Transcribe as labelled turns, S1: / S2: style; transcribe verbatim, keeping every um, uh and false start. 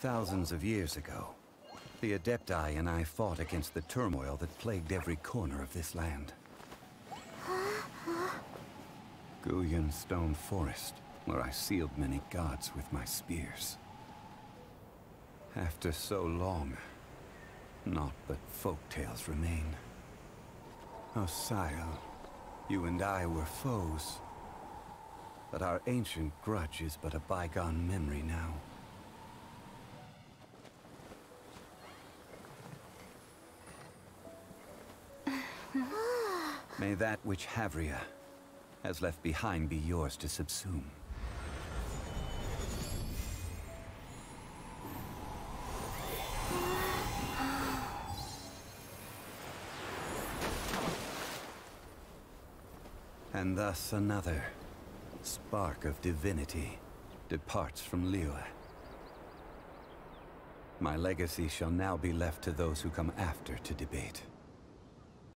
S1: Thousands of years ago, the Adepti and I fought against the turmoil that plagued every corner of this land. Guyan Stone Forest, where I sealed many gods with my spears. After so long, naught but folk tales remain. Oh, Sile, you and I were foes, but our ancient grudge is but a bygone memory now. May that which Havria has left behind be yours to subsume. And thus another spark of divinity departs from Liyue. My legacy shall now be left to those who come after to debate.